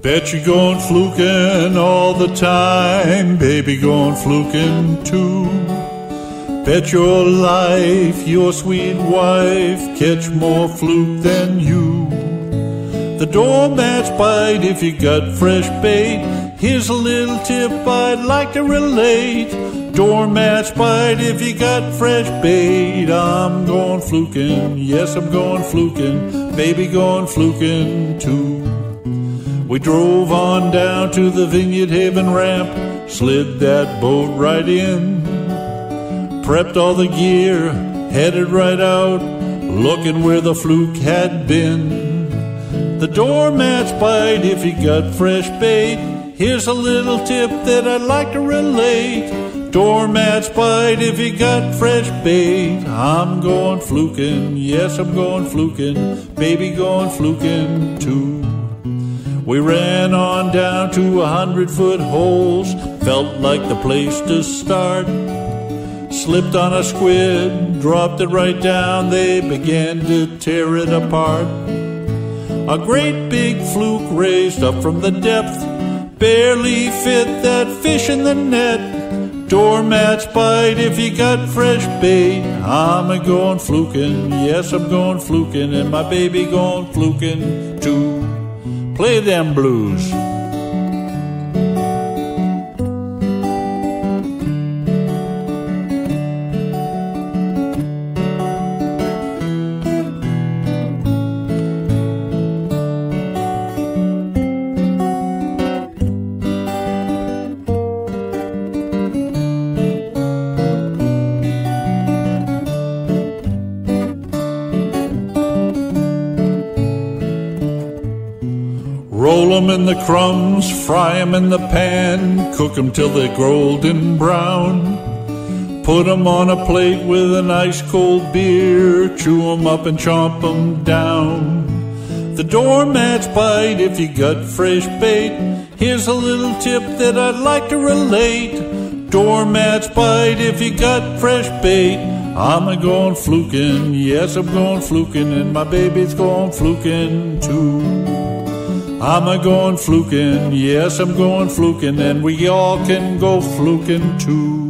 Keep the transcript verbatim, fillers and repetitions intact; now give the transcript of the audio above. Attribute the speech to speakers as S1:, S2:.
S1: Bet you're going fluking all the time, baby, going fluking too. Bet your life your sweet wife catch more fluke than you. The doormats bite if you got fresh bait. Here's a little tip I'd like to relate. Doormats bite if you got fresh bait. I'm going fluking, yes, I'm going fluking, baby, going fluking too. We drove on down to the Vineyard Haven ramp, slid that boat right in, prepped all the gear, headed right out, looking where the fluke had been. The doormats bite if you got fresh bait. Here's a little tip that I'd like to relate. Doormats bite if you got fresh bait. I'm going fluking, yes, I'm going fluking, baby, going fluking too. We ran on down to a hundred foot holes, felt like the place to start. Slipped on a squid, dropped it right down, they began to tear it apart. A great big fluke raised up from the depth, barely fit that fish in the net. Doormats bite if you got fresh bait. I'm a going fluking, yes, I'm going fluking, and my baby going fluking too. Play them blues. Roll 'em in the crumbs, fry 'em in the pan, cook 'em till they're golden brown. Put 'em on a plate with an ice cold beer, chew 'em up and chomp 'em down. The doormats bite if you got fresh bait. Here's a little tip that I'd like to relate. Doormats bite if you got fresh bait. I'm a going fluking, yes, I'm going fluking, and my baby's going fluking too. I'm a going fluking, yes, I'm going fluking, and we all can go fluking too.